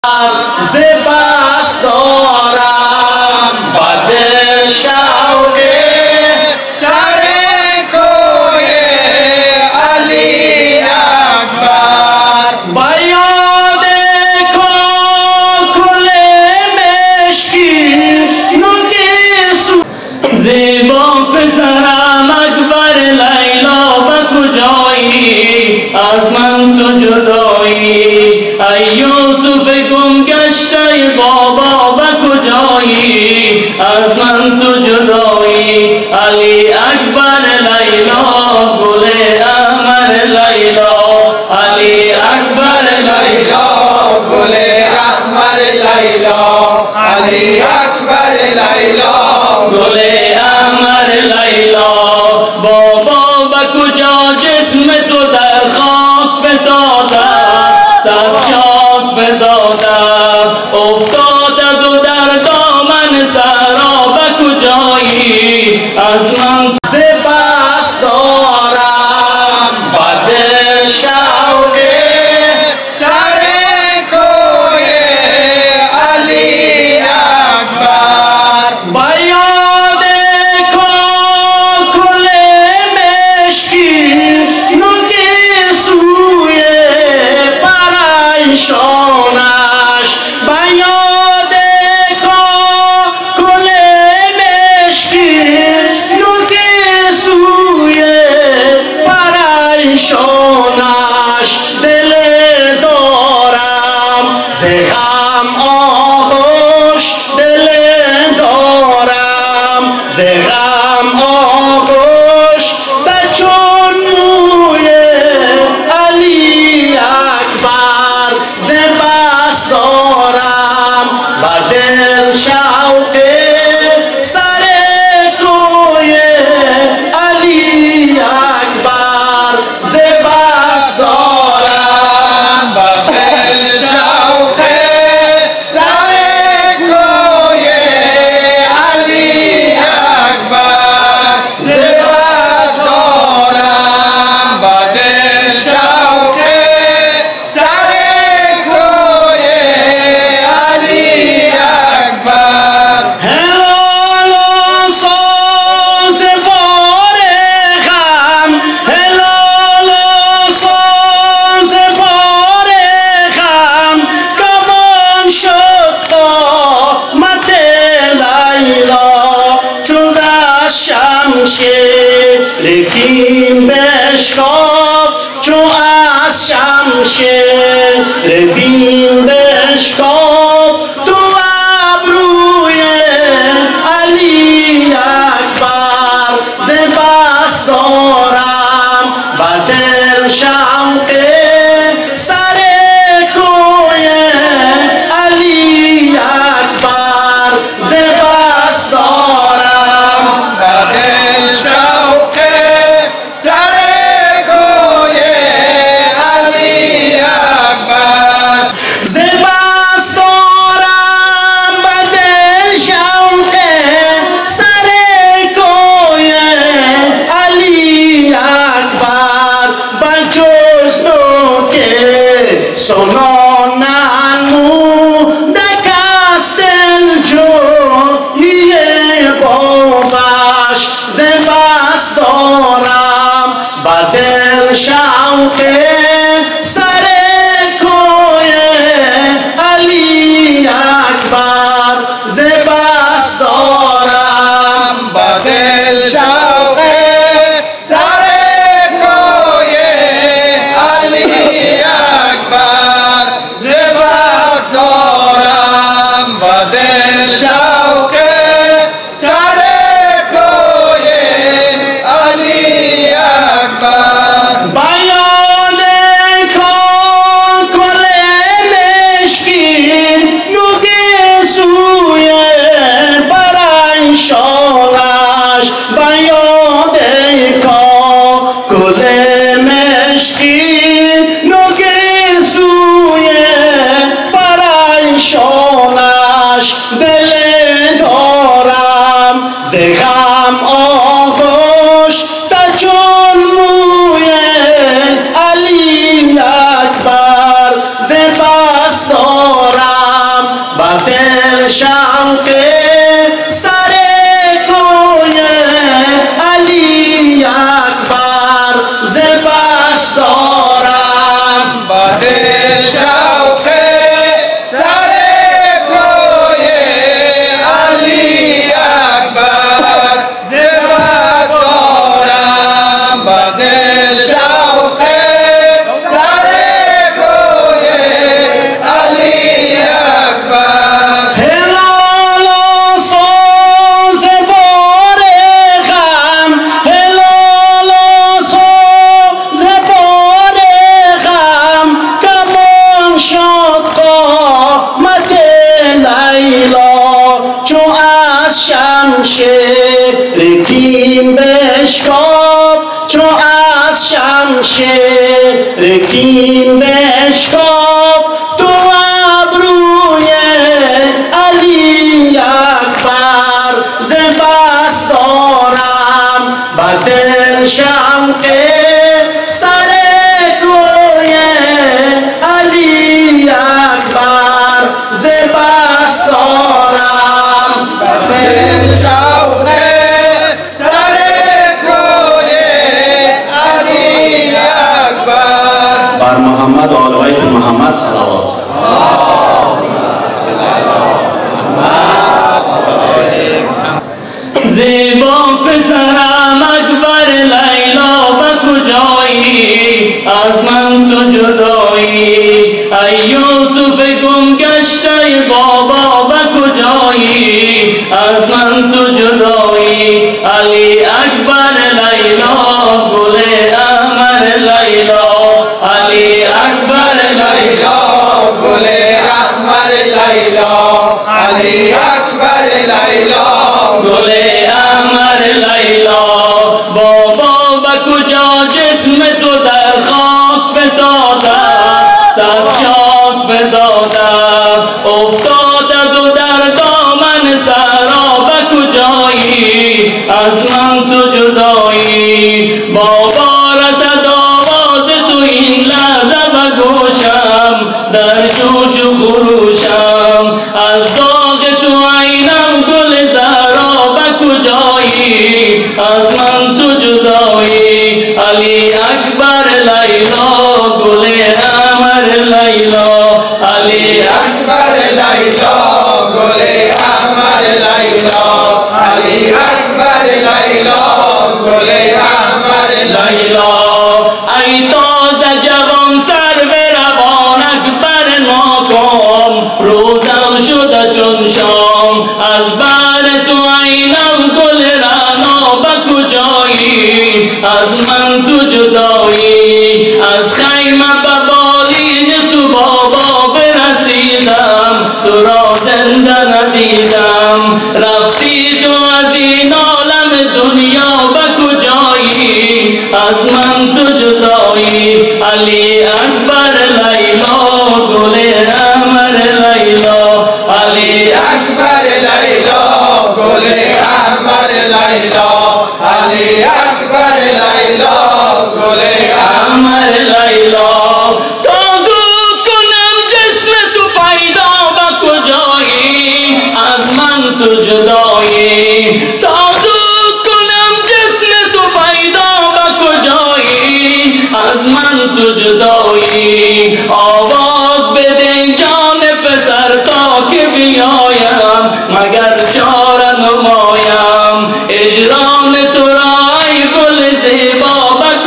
زباس دارم و دل شوق سر کوی علی اکبر با یاد کاکل مشکی نگیسو زیبا پسرم اکبر لیلا به کجایی از من تو جدایی ای یوسف گم گشته بابا به کجایی از من تو جدایی علی اکبر لیلا گل احمر لیلا علی اکبر لیلا گل احمر لیلا علی اکبر لیلا گل احمر لیلا بابا به کجا جسم تو در خاک فتاده صد شاک فتاده افتاده تو در دامن صحرا به کجایی از من زباس دارم و دل شوق سر کوی علی اکبر با یاد کاکل مشکی نگیسوی پریشانش با یاد کاکل مشکی نگیسوی پریشانش دل دارم ز غم آغوش دل دارم ز غم آغوش در چون موی علی اکبر ز بس دارم و دل شوق سر کوی علی اکبر ز بس دارم و دل شوق سر کوی علی اکبر ز بس دارم و دل شوق سر کوی علی اکبر هلال و ساز فارغم هلال و ساز فارغم کمان شد قامت لیلا چون از شمشیر کین بشکاف چون از شمشیر بین بشکاف تو ابروی علی اکبر ز بس دارم و دل شوق سر کوی علی اکبر ز بس دارم و دل شوق سر کوی علی اکبر ز بس دارم و دل شوق سر کوی علی اکبر بجز تو که سنانن مو دکست الجوی بابش ز بس دارم و دل شوق سر کوی علی اکبر ز بس دارم و دل شوق سر کوی علی اکبر ز بس دارم و دل شوق سر کوی علی اکبر با یاد کاکل مشکی نگیسوی پریشانش با یاد کاکل مشکی نگیسوی پریشانش دل دارم ز غم آغوش تا چون موی علی اکبر ز پس دارم شوق سر کوی علی اکبر ز پس دارم با دل شوق سر کوی علی اکبر ز پس دارم با دل شوق سر کوی علی اکبر هلال و سوز بار غم هلال و سوز بار غم کمان شد قامت لیلا چو از شمشیر کین بشکافت چو از شمشیر کین بشکافت تو ابروی علی اکبر ز بس دارم با دل شوق سر کوی علی اکبر ز بس دارم با دل شوق سر کوی علی اکبر بر محمد و آل بیت محمد صلوات زیبا پسرم اکبر لیلا به کجایی از من تو جدایی ای یوسف گم گشته بابا به کجایی از من تو جدایی علی اکبر لیلا گل احمر لیلا علی اکبر لیلا گل احمر لیلا علی اکبر لیلا گل احمر لیلا بابا به کجا جسم تو در خاک فتاده صد شاک فتاده افتاده تو در دامن صحرا به کجایی از من تو جدایی بابا رسد آواز تو این لحظه به گوشم در جوش و خروشم از داغ تو عینم گل زهرا به کجایی از من تو جدایی علی اکبر لیلا گل احمر لیلا علی اکبر لیلا گل احمر لیلا علی اکبر لیلا گل احمر لیلا ای تازه جوان سر به روان اکبر ناکام روزم شده چون شام از بر تو عینم گل رعنا به کجایی از من تو جدایی از خیمه به بالین تو بابا برسیدم تو را زنده ندیدم رفتی تو از این عالم دنیا به کجایی از من تو جدایی علی اکبر لیلا گل احمر لیلا علی اکبر لیلا گل احمر لیلا علی اکبر لیلا گل احمر لیلا تا زود کنم جسم تو پیدا به کجایی از من تو جدایی تا زود کنم جسم تو پیدا به کجایی از من تو جدایی آواز بده جان پسر تا که بیایم مگر چاره نمایم اجرام تو را ای گل زیبا به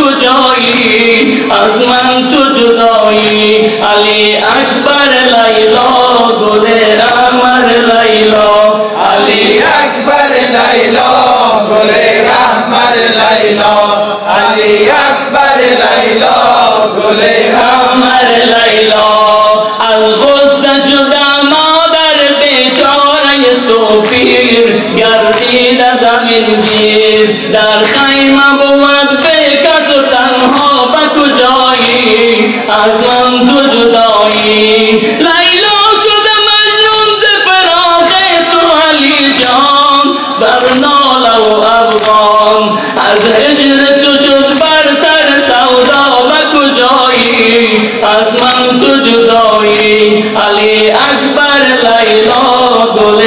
کجایی از من تو جدایی علی اکبر لیلا گل احمر لیلا علی اکبر لیلا گل احمر لیلا علی اکبر لیلا گل احمر لیلا از غصه شدم مادر بیچاره تو پیر گردید زمین گیر در خیمه بود به کس و تنها به کجایی از من تو جدایی لیلا شده مجنون ز فراق تو علی جان بر ناله و افغان از هجر تو شد بر سر سودا به کجایی از من تو جدایی علی اکبر لیلا گل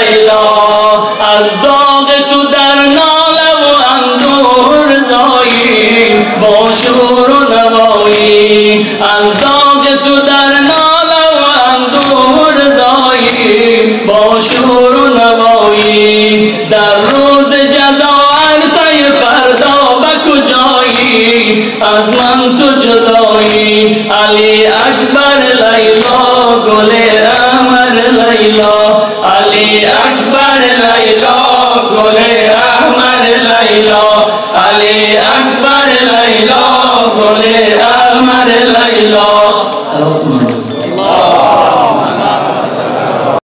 لیلا از داغ تو در ناله و اندور زایی با شور و نوایی از داغ تو در ناله و اندور زایی با شور و نوایی در روز جزا عرصه فردا به کجایی از من تو جدایی علی اکبر لیلا گل احمر لیلا علی اکبر لیلا گل احمر لیلا علی اکبر لیلا گل احمر لیلا.